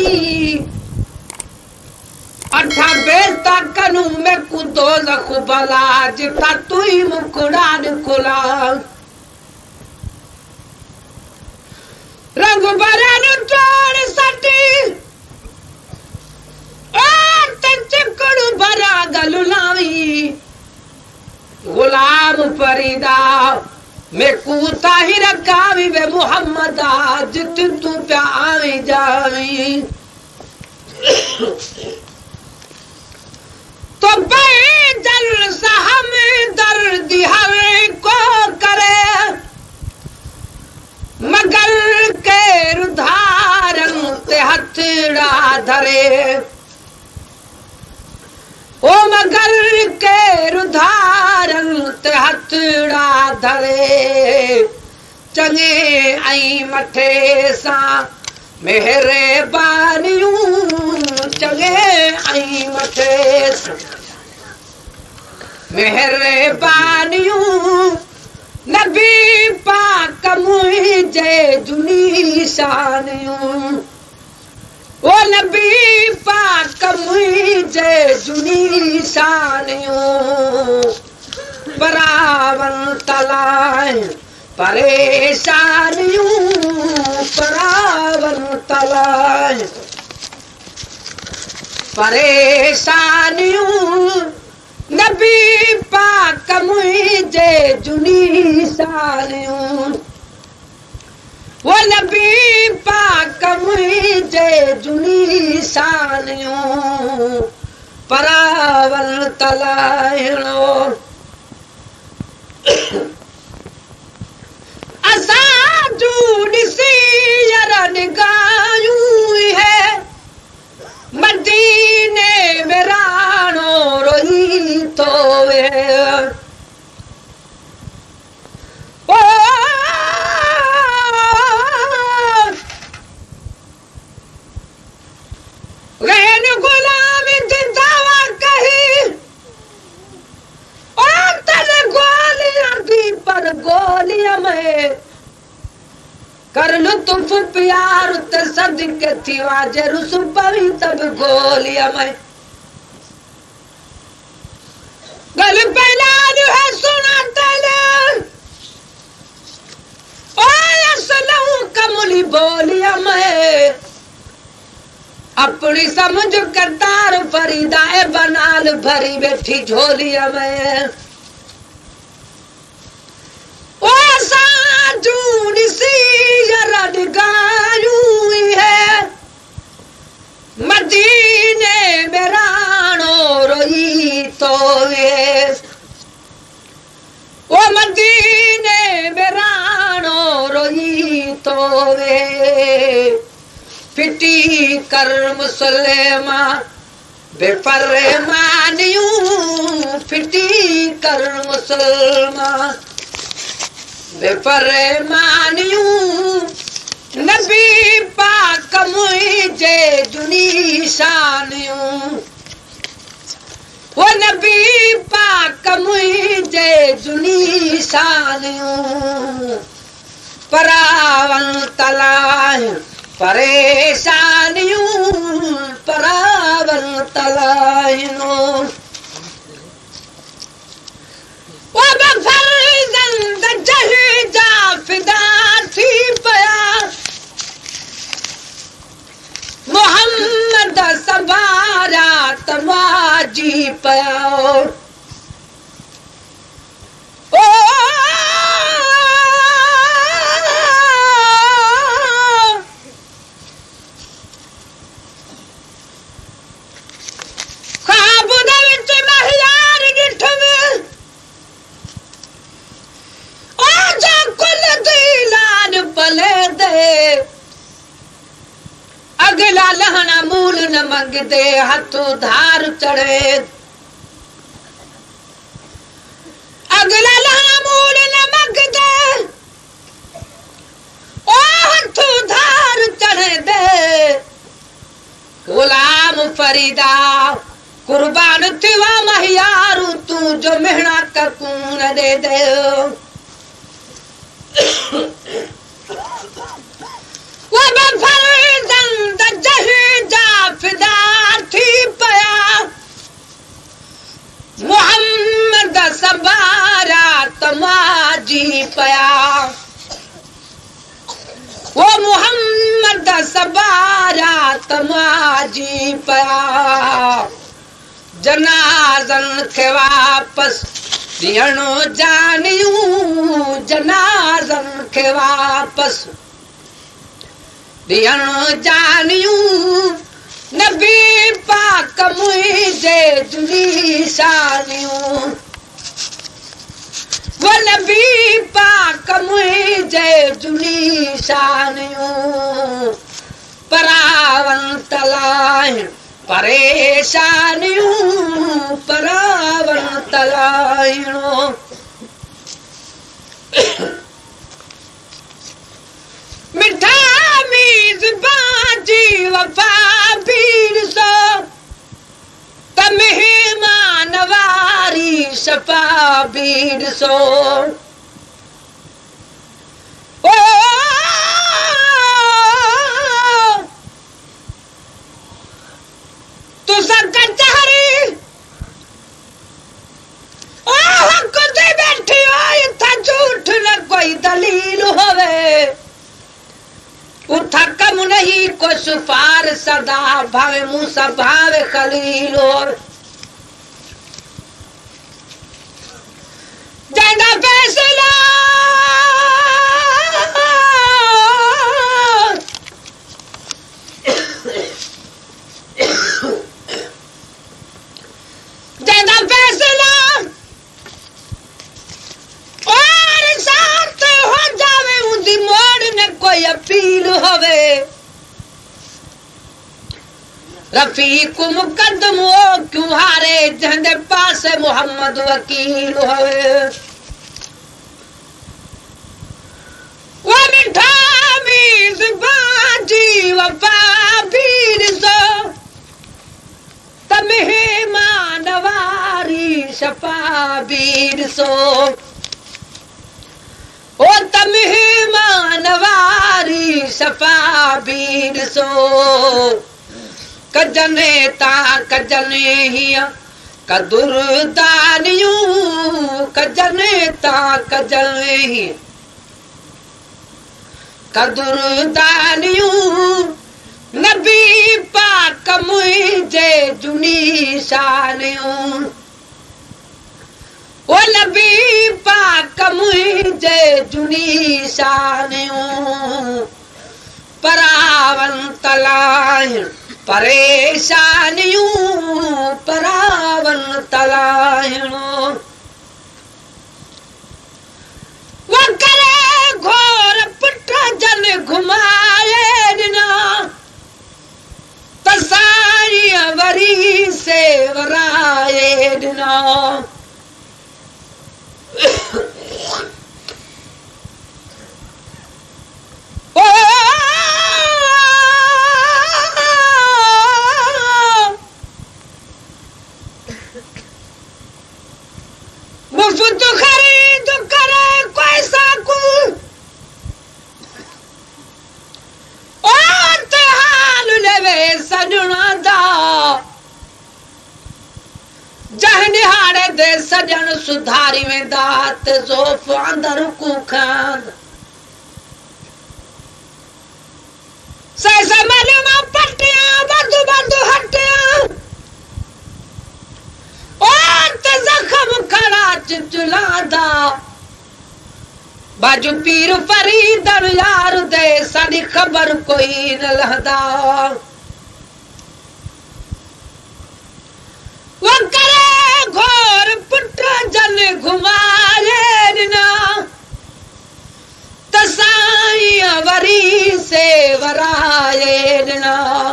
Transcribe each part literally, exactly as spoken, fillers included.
अठा बेता कनू में कुदो लख बला जिता तुई मुकुड़ान कुला रंग बरन तोड़ सटी चिकड़ भरा गलुलावी गुलाम फरीदा मैं कूता ही रखावी वे मुहम्मदा जित तू प्या आवी जावी तो बे जल सहम दर्द हर को करे मगर के रुधारन ते हथड़ा धरे ओ मगर के रुधारन ते हथड़ा धरे चंगे आई मथे सा मेरे बानियूं चंगे आई मथे सा मेरे बानियूं नबी पाक मुझे जुनी शानियूं ओ नबी पाक मुझे जुनी शानियूं परावन तलाए परेशानियूं परावन तलाए परेशानियूं नबी पाक मुझे जुनी शानियूं वो नबी पाक मुझे जुनी शानियूं परावन तलाइणो असा ॾिसी यार निगायूं है मदीने में राणो रोई तो वे ओ गैन गुलाम जिंदावा कही ओ तने गोलियां दी पर गोलियां में कर लुत्फ प्यार ते सदके थी वाजे रुसु पवी तब गोलियां में गल पहलान है सुना तले ओ असलू कमली बोलियां में अपनी समझ करतार फरीदा ए बनाल भरी बैठी झोलिया में ओ साजून सी यरद गायूं है मदीने में राणो रोई तो वे ओ मदीने में राणो रोई तो वे फिटी कर मुसलमा बेफरमानियूं फिटी कर मुसलमा बेफरमानियूं नबी पाक मुझे जुनी शानियूं वो नबी पाक मुझे जुनी शानियूं परावन तलाए परेशानियूं परावन तलाइनो वो बफरजंद जहिजा फिदा थी पया मोहम्मद सबारा तमाजी पया ओ अगला लहना मूल न मंगदे हथों धार चढ़े अगला लहना मूल न मंगदे ओ हथों धार चढ़े दे गुलाम फरीदा कुर्बान थिवा महियारू तू जो मेहना ककून दे दे वो बफरजंद जही जनाज़न खे वापस ॾियणो जानियूं जनाज़न खे वापस ॾियणो जानियूं नबी पाक मुंहिंजे जुली शानियूं वो नबी पाक मुंहिंजे जुली शानियूं परावन तलाहिण परेशानियूं परावन तलाहिणो मिठा मीज़बान जी वफ़ा भीड़ सो त मेहमान वारी शफ़ा भीड़ सो ओ तुसा कचहरी ओ हक ते बैठी हो इथा झूठ न कोई दलील होवे उठा कम नहीं को सुफार सदा भावे मूसा भावे खलील और जंदा फैसला जंदा फैसला और साथ हो जावे उदी मोड़ ने कोई अपील होवे रफीक मुकदम हो क्यों हारे जंदे पास मोहम्मद वकील होवे वो मिठा मीज़बान जी वफ़ा भीड़ सो त मेहमान वारी शफ़ा भीड़ सो ओ त मेहमान वारी शफ़ा भीड़ सो कजने ता कजने हिया कदुरदानियूं कजने ता कजने हिया कदुरदानियूं नबी पाक मुंहिंजे जुनी शानियूं ओ नबी पाक मुंहिंजे जुनी शानियूं परावन तलाहिण परेशानियूं परावन तलाहिणो वो करे घोर पुट जन घुमाए ॾिना त साईं वरी से वराए ॾिना ओ मुफ्त खरीद करे कोई साकू और ते हाल लेवे सजना दा जह निहारे दे सजन सुधारी वेंदा ते ज़ोफ़ अंदर कूखान से से मलमा पटिया बंधु बंधु हटिया और ते जख्म खड़ा चिचुलादा बाजू पीर फरीदर यार दे साडी खबर कोई न लहदा वो करे घोर पुट जन घुमाए ना त साईं वरी से वराए ना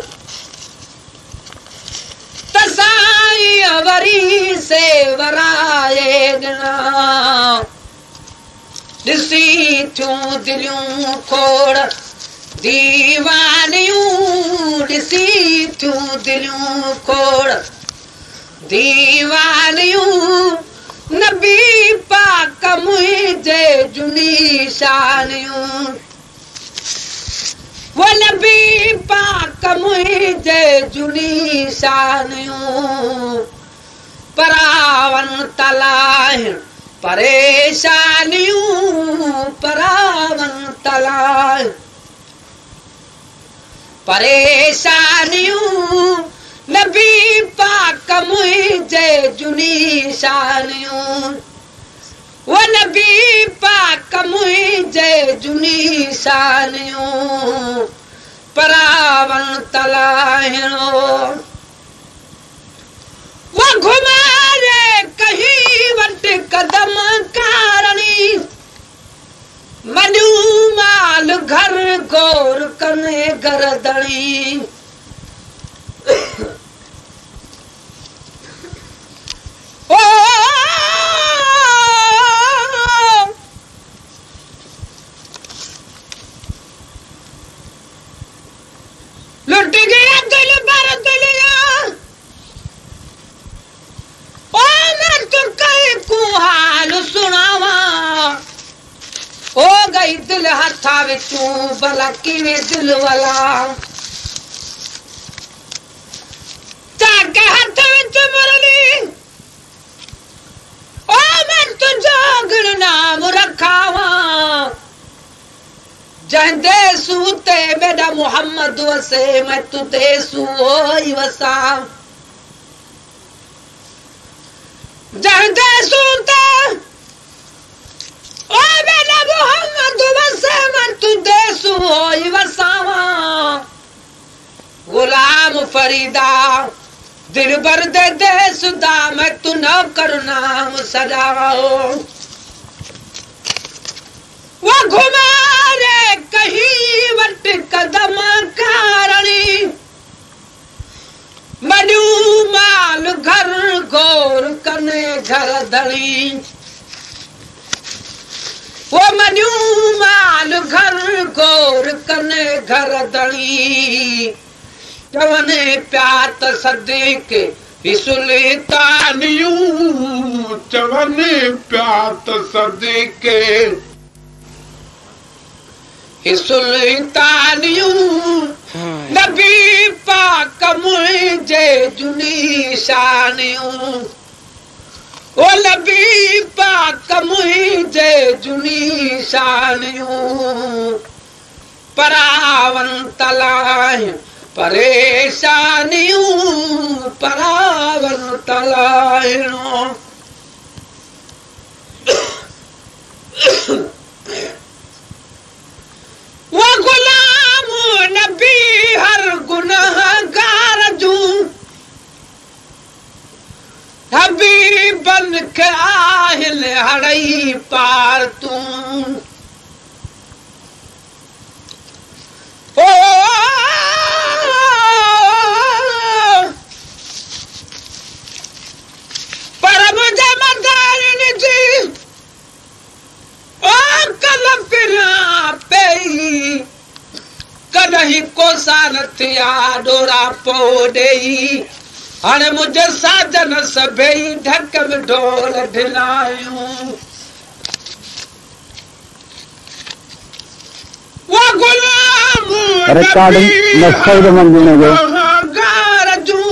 त साईं वरी से वराए ना ॾिसी थियूं दिलियूं खोड़ दीवानियूं ॾिसी थियूं दिलियूं खोड़ दीवानियूं नबी पाक मुंहिंजे जुनी शानियूं वो नबी पाक मुंहिंजे जुनी शानियूं परावन तलाहिण परेशानियूं परावन तलाहिण परेशानियूं नबी पाक मुंहिंजे जुनी शानियूं वो नबी पाक मुंहिंजे जुनी शानियूं परावन तलाहिणो वो घुमारे कहीं वट कदम कारणी मनु माल घर गोर कने गरदणी ओ लुट गया दिल भर दिलिया ओ मैं तो कई को हाल सुनावा हो गई दिल हथा विचू भला किवें दिल वाला जाके हथ विच मुरली ओ मैं तुझो नाम रखावा जंदे सूते बेदा मोहम्मद वसे मैं तुते सुई वसा जंदे सूते ओ बेदा मोहम्मद वसे मैं तुते सुई वसावा गुलाम फरीदा दिल भर दे दे सुदा मैं तू न करनाम सजाओ वो घुमारे कहीं वट कदम कारणी मनु माल घर गोर कने घर धणी वो मनु माल घर गोर कने घर धणी चवने प्यात सदीक सुल्तानियूं चवने प्यात सदीक सुल्तानियूं नबी पाक मुंहिंजे जुनी शानियूं ओ नबी पाक मुंहिंजे जुनी शानियूं परावन तलाहिं परेशानियूं परावन तलाहिणो वो गुलाम नबी हर गुनहगार जूं हबीबन के आहिल हड़ई पार तूं ओ पर मुझे मदान जी ओ कल फिरा पेई कदहीं कोसा न थिया डोरा पो ॾेई हाणे मुंहिंजे साजन सभई ढक में ढोल ढिलायूं वो गुलाम गार जूं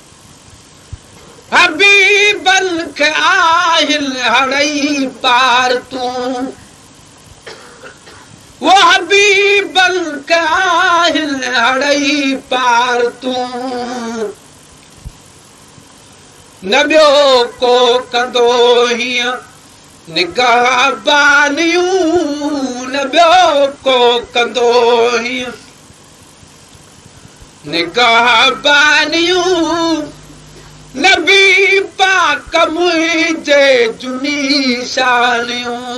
हबीबन के आहिल हड़ई पार तूं वो हबीबन के आहिल हड़ई पार तूं न ॿियो को कंदो हीअं निगाह बानियूं न ॿियो को कंदो हीअं निगाह बानियूं नबी पाक मुंहिंजे जुनी शानियूं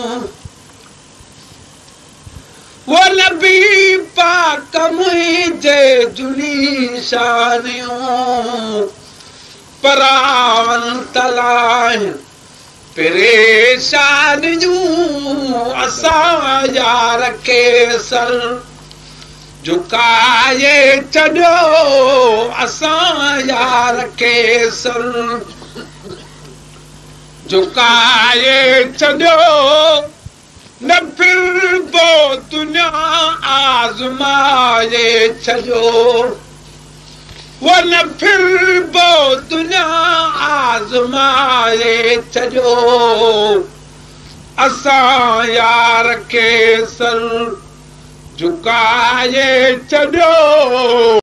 वो नबी पाक मुंहिंजे जुनी शानियूं परावन तलाहिं परेशानियूं असां यार के सर झुकाए छॾियो असां यार के सर झुकाए छॾियो न फिरबो दुनिया आज़माए छॾियो वो न फिरबो दुनिया आज़माए छॾियो असां यार के सर झुकाए छॾियो।